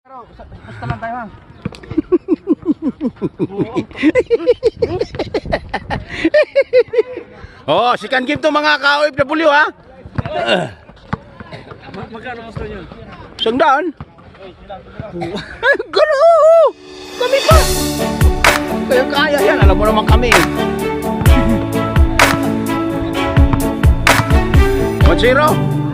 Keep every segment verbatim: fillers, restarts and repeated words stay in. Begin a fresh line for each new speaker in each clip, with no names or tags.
Basta lang tayo ha.
Oh, si Can Give to mga ka-O F W ha.
Magkano gusto nyo?
Isang daan. Gano'n! Kami pa! Kaya kaya yan, alam mo naman kami. One zero.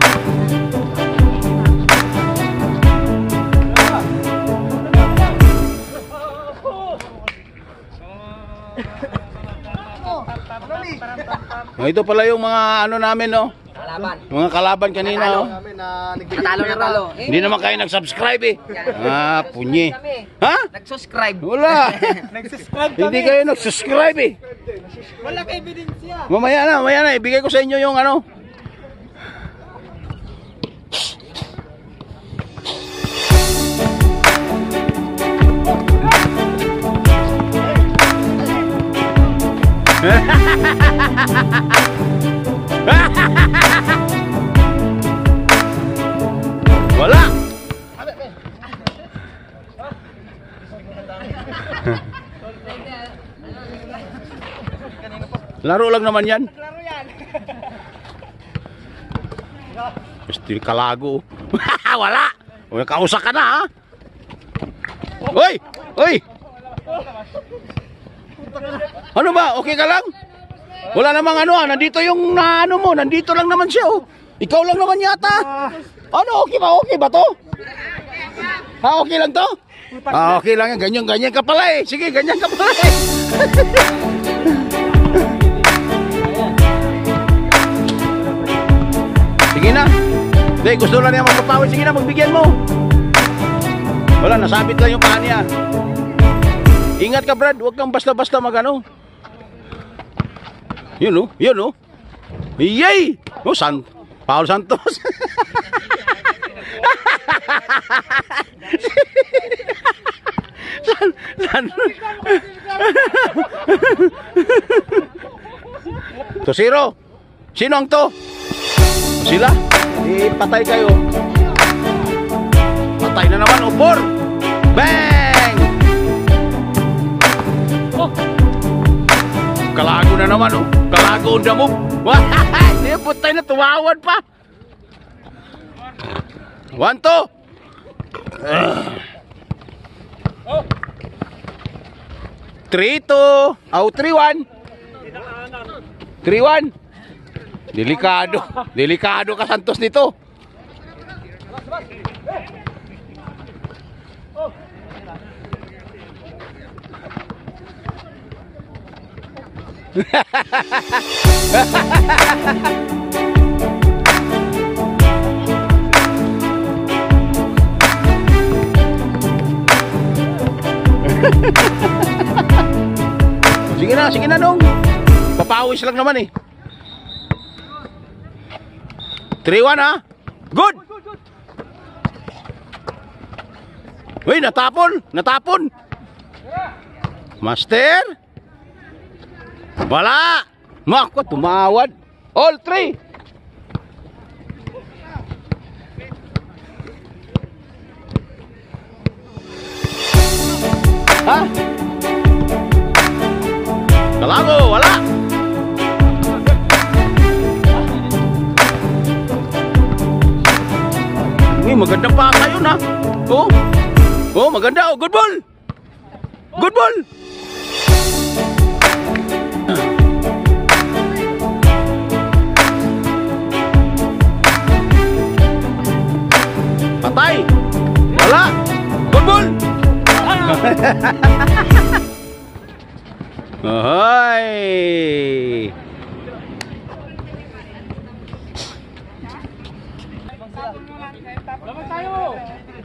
Oh, ito pala yung mga ano namin, no?
Kalaban.
Mga kalaban kanina, oh.
Natalo na talo.
Hindi naman kayo nag-subscribe eh. Ah, punyi. Ha?
Nag-subscribe.
Wala.
Nag-subscribe
Hindi kayo nag-subscribe eh.
Wala ka ebidensya.
Mamaya na, mamaya na. Ibigay ko sa inyo yung ano. Wala. Laro lang naman yan.
Laro yan.
Pasti kalago. Wala. Uy, kausa ka na ha. Hoy! Hoy! Ano ba? Okay ka lang? Wala namang ano ah. Nandito yung na, ano mo. Nandito lang naman siya oh. Ikaw lang naman yata. Ano? Okay ba? Okay ba to? Ha? Okay lang to? Ah, okay lang yan. Ganyan-ganyan ka pala eh. Sige, ganyan ka pala eh. Sige na. Hindi, gusto lang niya magpapawid. Sige na, magbigyan mo. Wala, nasabit lang yung paa niya. Ingat ka, Brad. Huwag kang basta-basta magano. Yun o, yun o. Yay! Oh, San Paul Santos. San, san. To zero. Sino ang to? Sila. Eh, patay kayo. Patay na naman, upor. Bang! Oh. Kalago na naman, oh. Kalago on the move. Hindi, putay na, tumawad pa. One, two. Uh. Three, two. Oh, three, one. Three, one. Delikado. Delikado ka, Santos, nito. Sige na, sige na dong. Papawis lang naman eh. three one ha. Good. Uy, natapon, natapon. Master. Wala. Mako, tumawad. All three. Ha? Kalago, wala. Uy, maganda pa kayo na. Oh. Oh, maganda. Oh, good ball. Good ball. Patay. Wala. Good ball. Ahoy.
Laban tayo.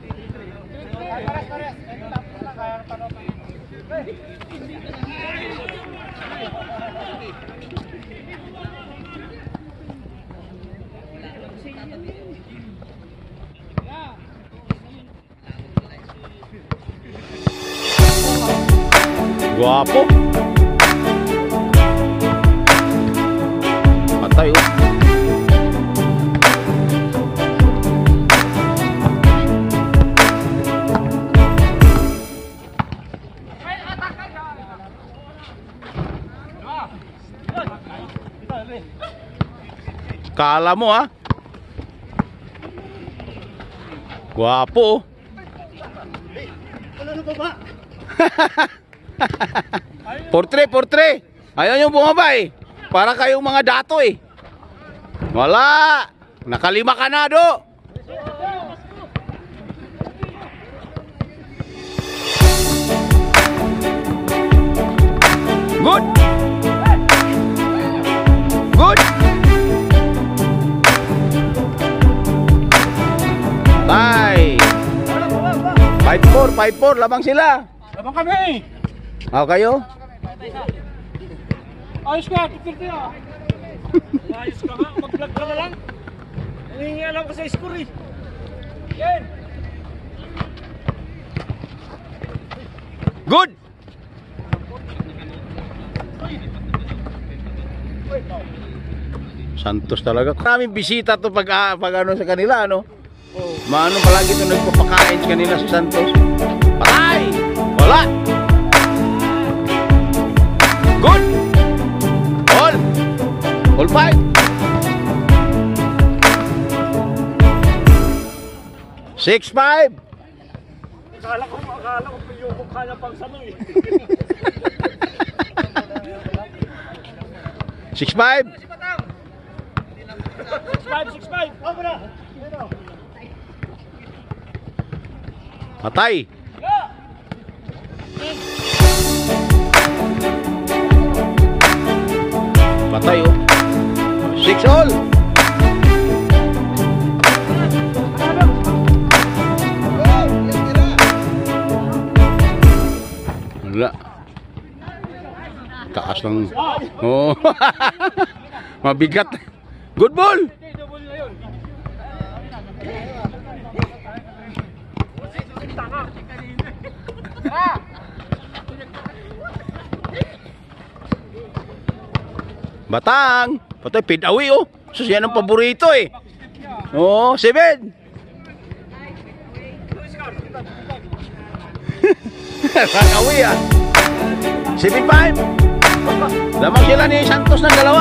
Guwapo. Patay oh. Kala mo ha. Gwapo.
Wala na baba.
Portre, portre. Ayaw yung bumaba eh. Para kayong mga dato eh. Wala. Nakalima ka na do. Good. Good. Bye. five four, five four, labang sila.
Labang kami.
Ako kayo?
Ayos ka, tikirti ah. Ayos ka nga, mag-vlog ka na lang. Nangingi alam ka sa score eh. Yan.
Good. Santos talaga. Maraming bisita to pag, ah, pag ano sa kanila, ano? Maano palagi ito nagpapakain sa kanila si Santos. Patay! Wala! Good! All! All five! Six five!
Akala ko, akala ko piyukok ka na pang sanoy.
Six five!
six five, six five. Ako na.
Patay! Patay oh. Six all. Wala. Taas ng oh. Mabigat. Good ball. Batang, patay pid away oh. So yan ang paborito eh. Oh, seven. Away ah. Seven five. Lamang sila ni Santos ng dalawa.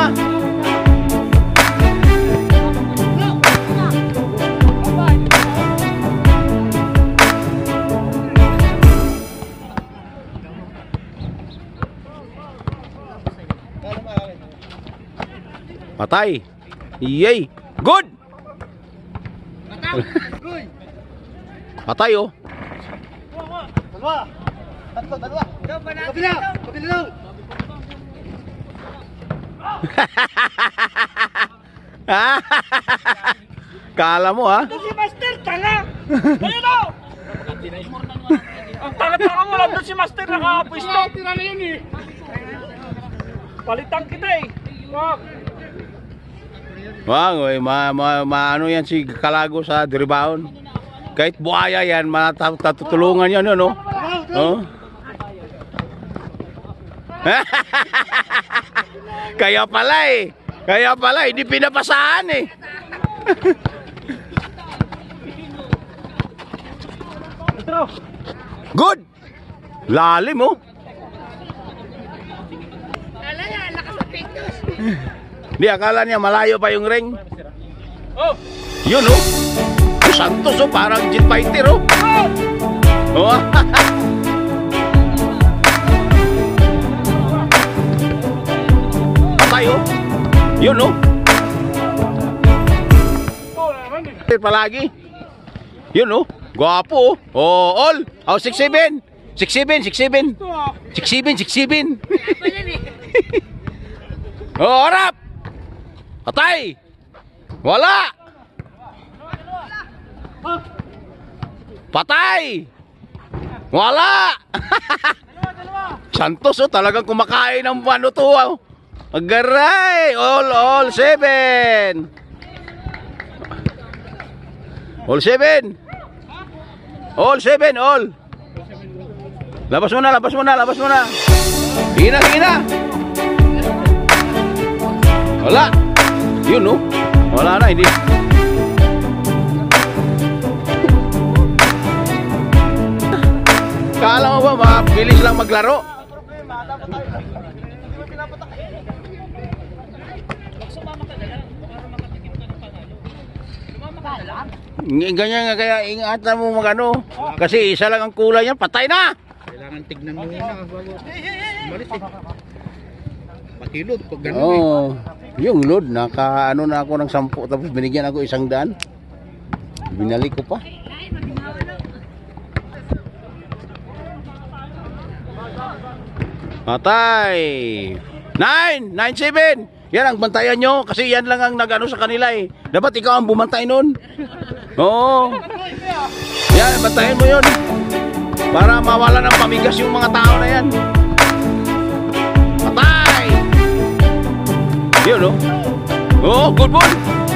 Patay. Yay. Good. Patay oh.
Dalawa. Tatlo, dalawa. Kabila, kabila daw.
Kala mo ha?
Ito si Master, tanga. Ayun daw. Ang tanga-tanga mo lang doon si Master, nakapwisto. Tira na yun eh. Palitan kita eh. Wag.
Wag, oy, ma, ma, ma ano yan si Kalago sa Diribaon. Kahit buhaya yan, matatutulungan yan, ano? Oh. Kaya pala eh. Kaya pala, hindi pinapasahan eh. Good. Lalim oh. Di akala niya malayo pa yung ring.
Oh.
Yun oh. Santos oh, parang jet fighter oh. Oh. Patay oh. Yun oh. Palagi. Yun oh. Gwapo oh. Oh, all. Oh, six seven. six seven, six seven. six seven, six seven. Oh, harap. Patay. Wala. Patay. Wala. Santos oh, talagang kumakain ng ano to oh. Agaray. All, all, seven. All seven. All seven, all. Labas mo na, labas mo na, labas mo na. Hina, hina. Wala. Yun no. Wala na, hindi. Kala mo ba mabilis lang maglaro? Ng- Ganyan nga kaya ingatan mo magano. Kasi isa lang ang kulay niya, patay na.
Kailangan tignan mo muna bago umalis eh. Patilod pag gano'n
Oo.
eh.
Oh, yung load, naka ano na ako ng sampu tapos binigyan ako isang daan. Binalik ko pa. Patay. Nine, nine, seven. Yan ang bantayan nyo kasi yan lang ang nagano sa kanila eh. Dapat ikaw ang bumantay nun. Oo. Yan, bantayan mo yun. Para mawala ng pamigas yung mga tao na yan. Patay. Yun o. Oh, good ball.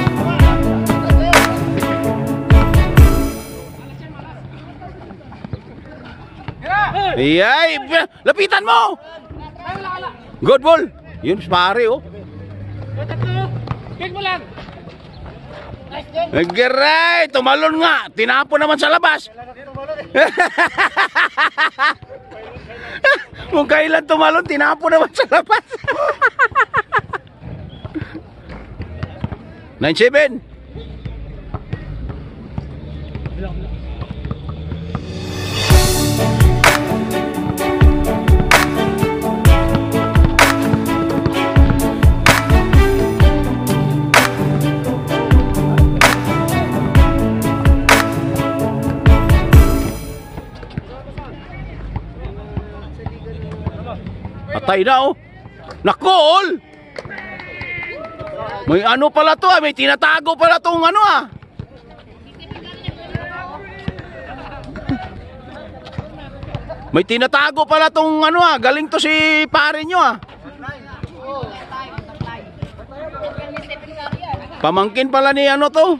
Iyay, lapitan mo. Good ball. Yun, pare oh.
Kick mo lang.
Naggeray, tumalon nga. Tinapon naman sa labas. Kung kailan tumalon, tinapon naman sa labas. nine seven. Patay na oh. Nakol. May ano pala to ah, may tinatago pala tong ano ah. May tinatago pala tong ano ah, galing to si pare nyo ah. Pamangkin pala ni ano to.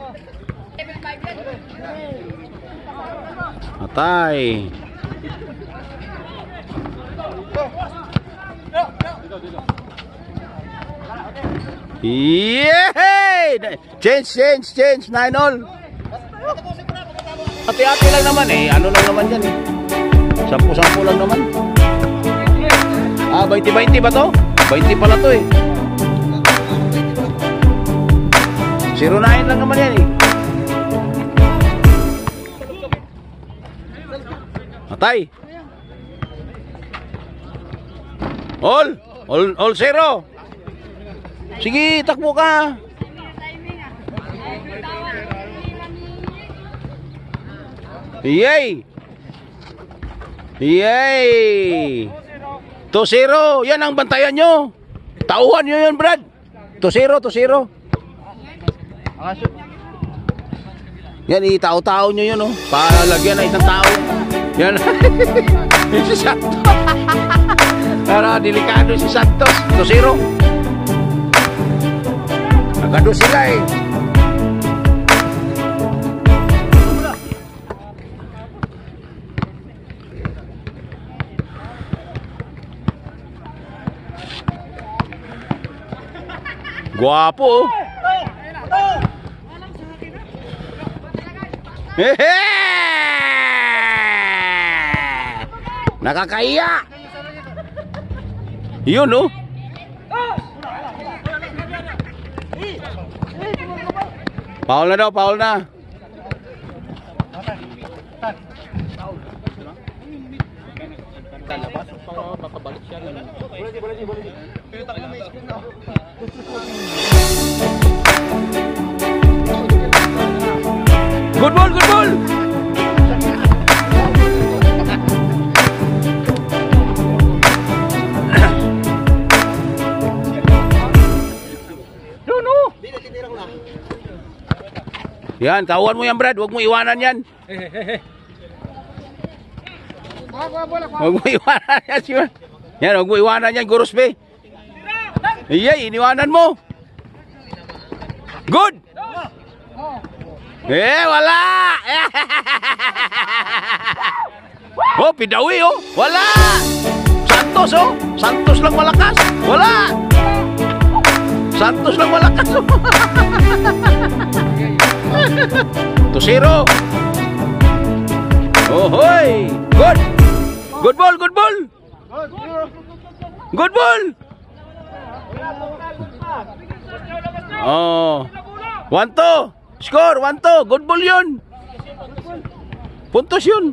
Patay. Yay! Change, change, change. Nine all. Hati-hati lang naman eh. Ano lang naman yan eh. Sampu-sampu lang naman. Ah, twenty-twenty ba to? twenty pala to eh. zero nine lang naman yan eh. Matay. All. All, all zero. Sige, takbo ka. Yay! Yay! two zero. Yan ang bantayan nyo. Tauhan nyo yun, Brad. two zero, two zero. Yan, itao-tao nyo yun, oh. Para lagyan na isang tao. Yan. Si Santos. Para delikado si Santos. two zero. Nagado sila eh. Guwapo oh. Hehe! Nakakaiya. Yun oh. Paul na daw, Paul na. Good ball, good ball. No, no. Yan, tawan mo yan, Brad. Huwag mo iwanan yan. Huwag mo iwanan yan. Yan, huwag mo iwanan yan, Gurusbe. Iyay, iniwanan mo. Good. Eh, wala. Oh, Pidawi, oh. Wala. Santos, oh. Santos lang malakas. Wala. Santos lang malakas, oh. two zero. Oh, hoy. Good. Good ball, good ball. Good ball. Oh. One, two. Score, one two. Good ball yun. Puntos yun.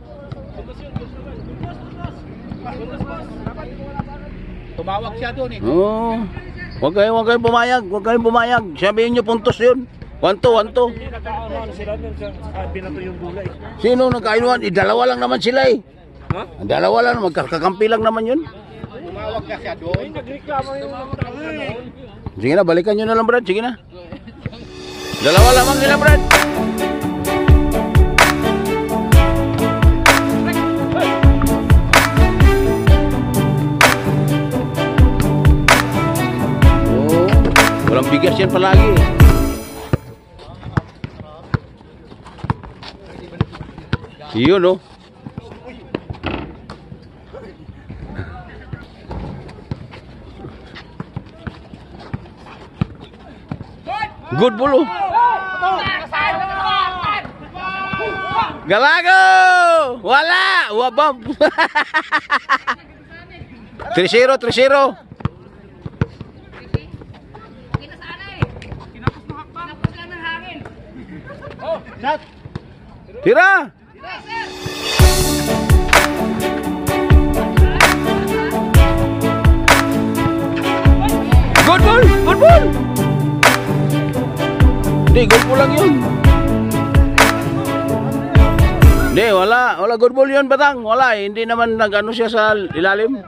Tumawag siya doon eh.
Oo. Huwag kayong, huwag kayong pumayag. Huwag kayong pumayag. Sabihin nyo puntos yun. one two, one two.
Hindi nagkakaroon sila doon sa sabi na to yung gulay.
Sino nagkainuan? Eh, dalawa lang naman sila eh.
Ha?
Ang dalawa lang. Magkakampi lang naman yun.
Tumawag ka siya doon.
Ay, nagreklamo yung mga tao na noon.
Sige na, balikan nyo na lang, Brad. Sige na. Dalawa lamang nila, Brad. Oh, walang bigas yan palagi. Yun, oh. Good ball, oh. Galago! Wala! Wabab! three zero, three zero. Tira! Good ball! Good ball! Hindi, good ball lang yun. Hindi, wala. Wala good ball yun, Batang. Wala eh. Hindi naman nag-ano siya sa ilalim.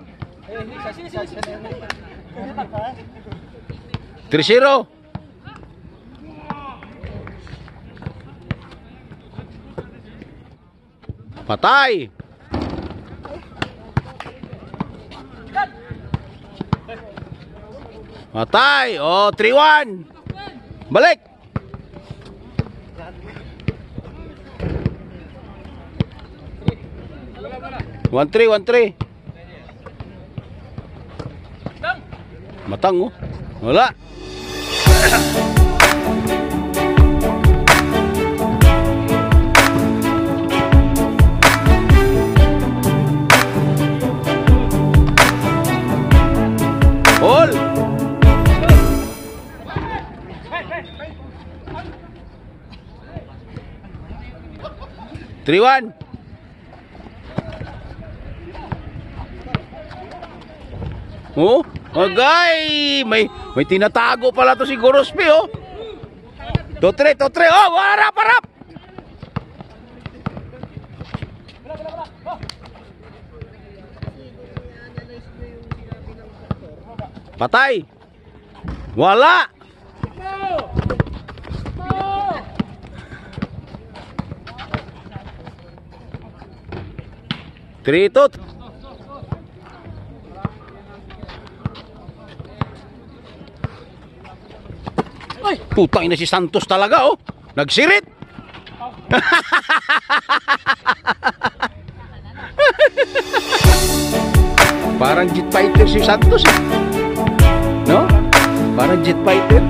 three zero. Patay. Patay. Oh, three one. Balik. one three, one three. Matang, oh. Wala. All. three one. Oh, agay, may may tinatago pala to si Gorospe, oh. two three, two three. Oh, harap, harap. Patay. Wala. three two. Ay, putang ina si Santos talaga, oh. Nagsirit. Parang jet fighter si Santos, eh. No? Parang jet fighter.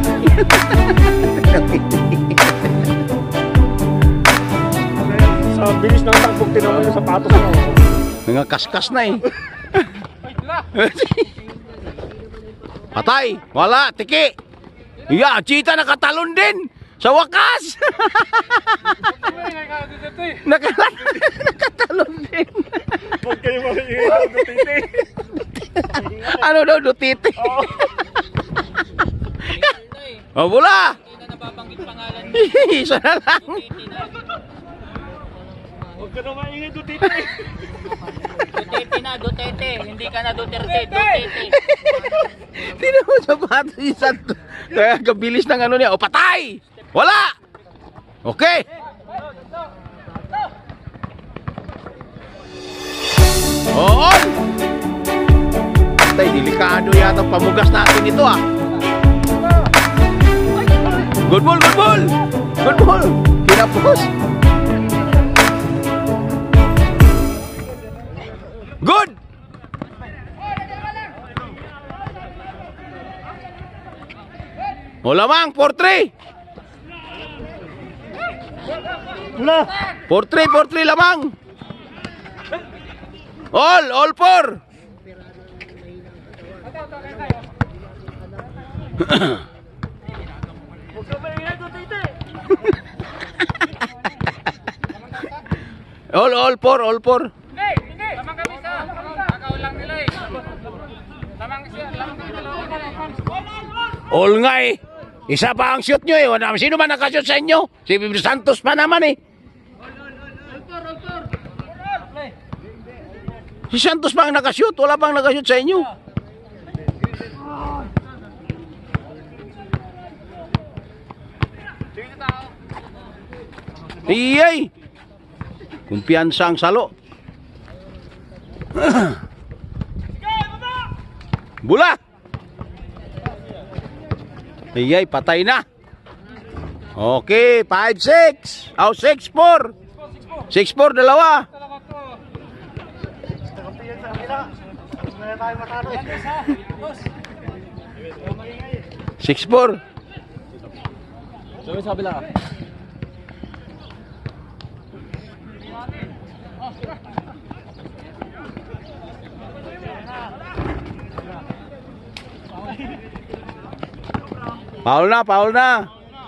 Sa bilis ng takbog, tinawan yung sapatos mo.
Mga kaskas na, eh. Patay. Wala. Tiki. Yeah, Chita nakatalon din. Sa wakas. Nakatalon. Nakatalon din.
Huwag kayo makikita, Duterte.
Ano daw, Duterte? Oh, bula.
Hindi na nababanggit pangalan mo.
Isa na lang.
Huwag ka na maingay, Duterte.
Duterte na, Duterte. Hindi ka na Duterte, Duterte.
Tinan mo sapatos si Santos. Kaya kabilis ng ano niya. O, patay! Wala! Okay. Oo! Patay, delikado yata pamugas natin ito, ah. Good ball, good ball! Good ball! Kinapos! Good! O lamang, four three.
Wala.
four three, four three lamang. All, all four.
Huwag ka maingay, Duterte.
All, all four, all four.
Hindi, hindi. Lamang kami sa. Kakaulang nila eh. Lamang siya, lamang kami dalawa.
All nga eh. Isa pa ang shoot nyo eh. Wala- Sino ba nakashoot sa inyo? Si Santos pa naman eh. Si Santos pa ang nakashoot. Wala pang nakashoot sa inyo. Iyay. Kumpiyansa ang salo. Bula. Iyay, patay na. Okay, five six. Oh, six four. six four, dalawa. six four. Paul na, Paul na.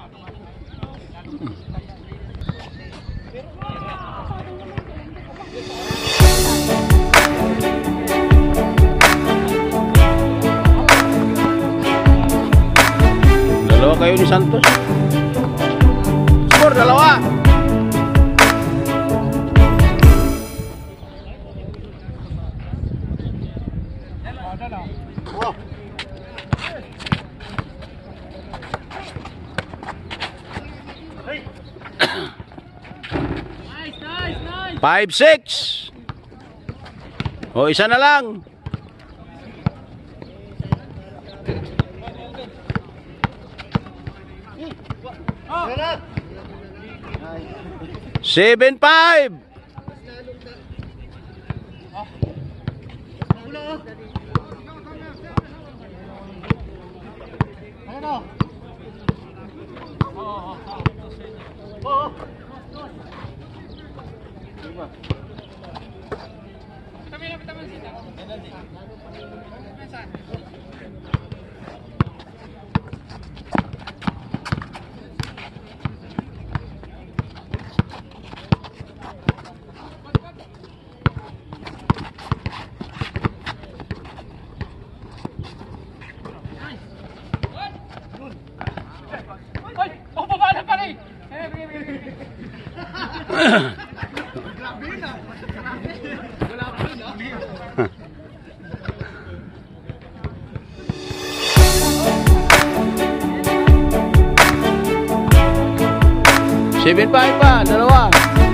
Dalawa kayo ni Santos. Skor, dalawa. Five six. O, isa na lang. Seven five. Seven five pa, dalawa.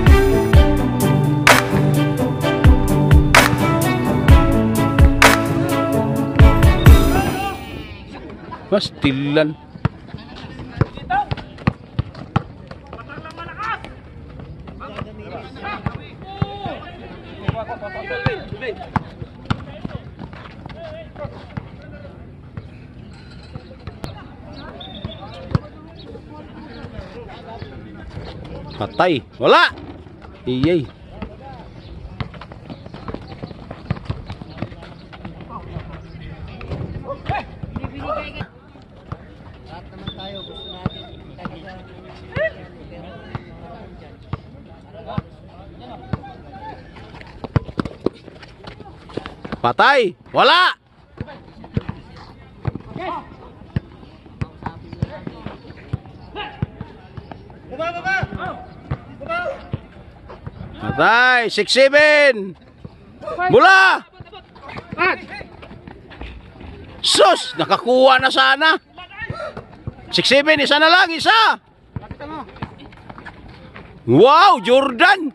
Mas tilan. Patay. Wala. Iyay. Patay. Wala. Patay. Six seven. Mula. Sus. Nakakuha na sana. Six seven. Isa na lang. Isa. Wow. Jordan.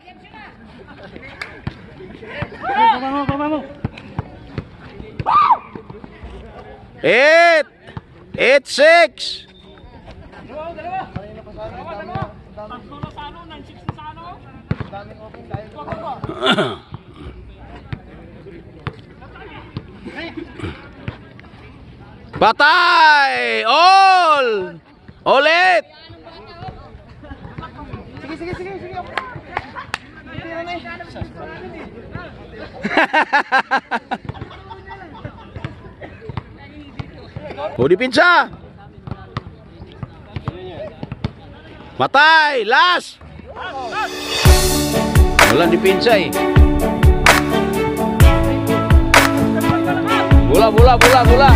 Eight. Eight six. Patay! All! Ulit!
Sige, sige, sige, sige.
O, di pinsa! Patay! Last! Walang dipinsa eh. Bola, bola, bola, bola.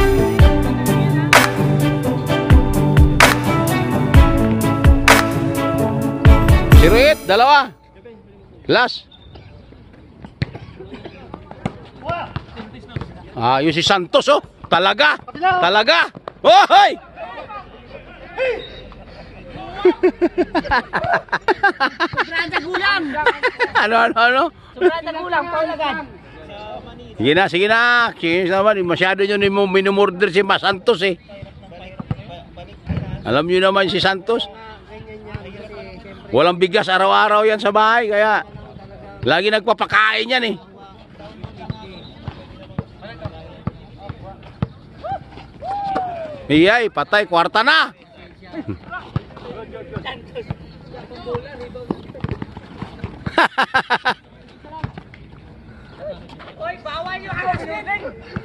Sirit, dalawa. Last. Ah, yung si Santos oh. Talaga. Talaga. Oh, hoy!
Sobrada gulang.
Ano, ano, ano?
Sobrada gulang, paulagan.
Sige na, sige na. Sige naman, masyado nyo ni minumorder si Mas Santos eh. Alam nyo naman si Santos. Walang bigas araw-araw yan sa bahay, kaya lagi nagpapakain yan eh. Iyay, patay, kwarta na.
Oy, bawal yung halos nilin.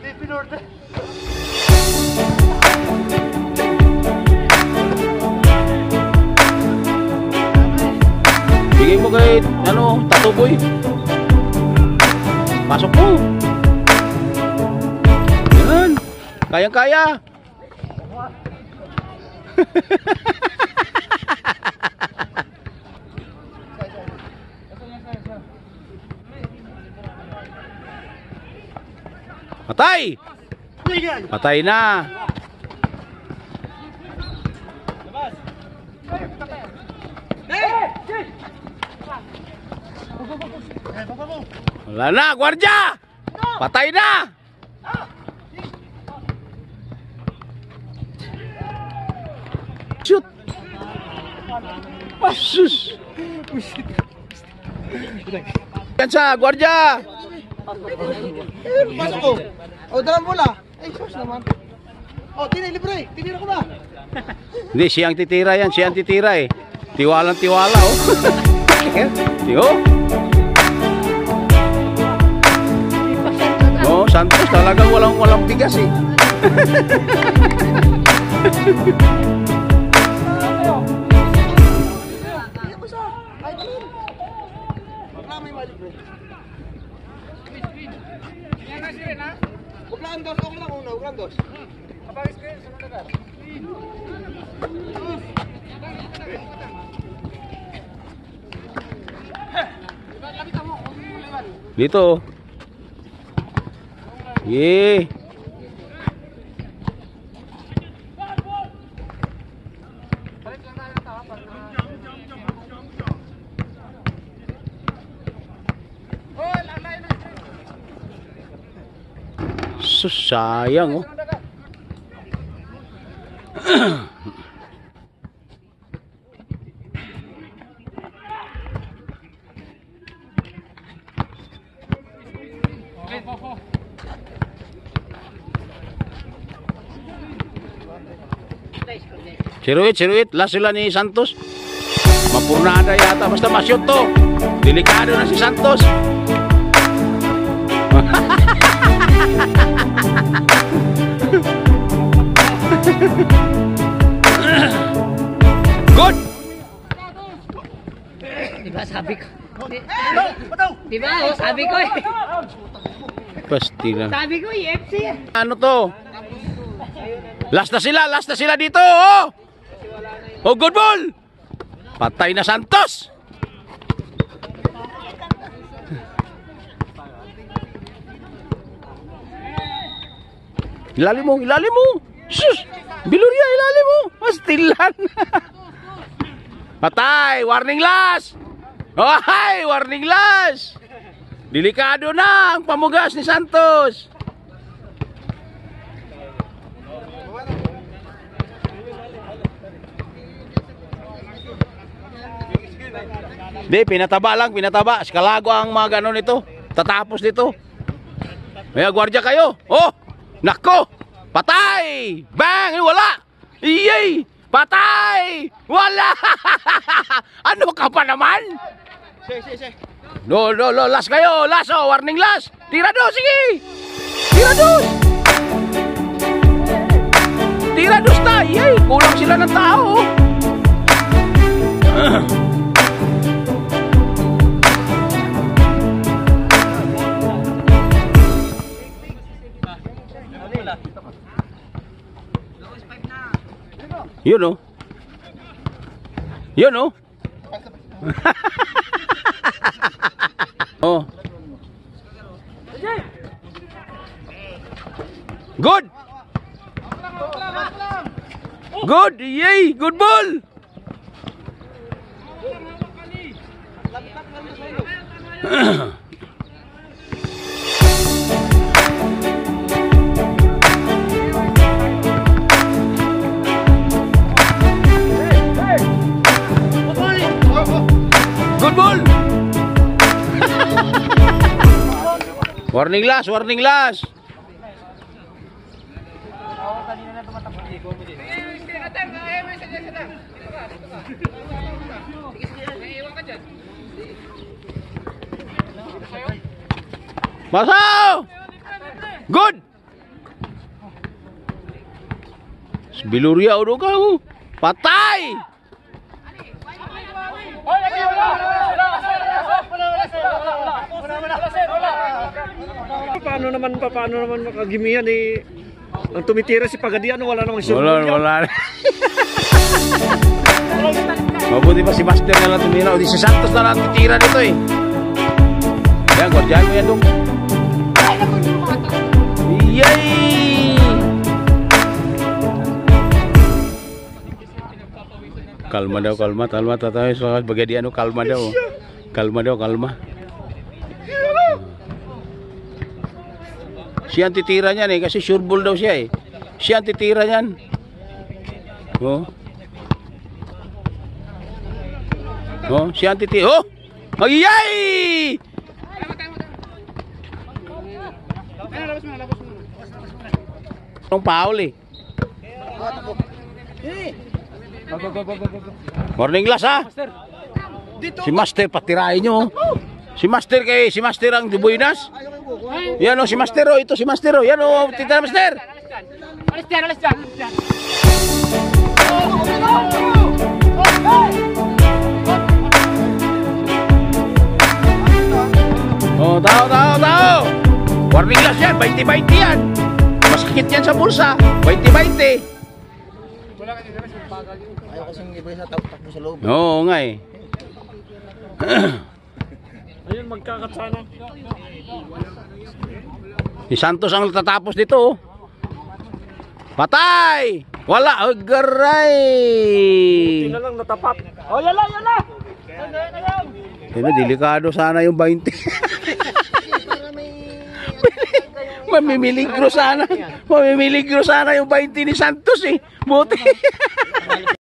Bigay mo kay, ano, Tatuboy. Pasok mo. Yan. Kayang-kaya. Patay! Patay na. Wala na, gwardiya! Patay na! Shoot! Sus! Yan sa, gwardiya!
Pasok ko. O, dalang bola. Ay, sus naman. O, tinay, libre. Tinira ko na.
Hindi, siyang titira yan, siyang titira eh. Tiwalang tiwala oh. Tiyo. Oh, Santos talagang walang walang bigas eh.
Uklaan dos, okay lang una, uklaan dos.
Dito. Ye. Sus, sayang oh. Ciruit, ciruit. Last sila ni Santos. Mapurnada yata. Basta ma-shoot to. Delikado na si Santos. Good!
Diba sabi ko? Diba, oh, sabi ko eh.
Pasti lang.
Sabi ko, E F C.
Ano to? Last na sila, last na sila dito. Oh! Oh, good ball! Patay na Santos! Ilalim mo, ilalim mo! Sus! Biluria, ilalim mo! Pastilan! Patay! Warning last! Oh, hi! Warning last! Delikado na ang pamugas ni Santos! Di, pinataba lang, pinataba. Skalago ang mga ganon nito. Tatapos nito. May gwardiya kayo. Oh! Nako! Patay! Bang! Wala! Iyay! Patay! Wala! Ano ka pa naman?
Sige, sige, sige.
No, no, no. Last kayo. Last, oh. Warning last. Tira dos, sige! Tira dos! Tira dos na! Iyay! Kulang sila ng tao. Yun oh. Yun oh. Oh. Good. Good. Yay, good ball. Good ball. Warning last, warning last. Masuk. Good. Biluria udah kau. Patay.
Paano naman pa paano naman makagimihan eh ang tumitira si Pagadian wala namang sure.
Wala, wala. Mabuti pa si Master na lang tumira. O di si Santos na lang titira dito eh. Yan, gordyan mo yan dong. Yay! Kalma daw, kalma. Kalma, tatay. So, Pagadian, kalma daw. Kalma daw, kalma. Siya ang titira niyan eh. Kasi sure ball daw siya eh. Siya ang titira niyan. Oh. Oh, siya ang titira. Oh! Ay! Anong paul eh. Morning glass ha. Si Master patirahin nyo. Si Master kay si Master ang Dubuinas. Yan o si Master o. Ito si Master o. Yan o. Tita Master.
Alis dyan, alis dyan, alis dyan.
Oh, tao, tao, tao. Warning glass yan. twenty twenty yan. Masakit yan sa bulsa. twenty twenty.
Ayaw kasing iba sa takbo sa loob.
Oo nga eh.
Ayun magkakatsana.
Si Santos ang tatapos dito oh. Patay! Wala! Oh, garay!
Hindi na lang natapat. Oh, yan lang, yan lang!
Sino, delikado sana yung twenty. Mamimiligro sana. Mamimiligro sana yung twenty ni Santos eh. Buti.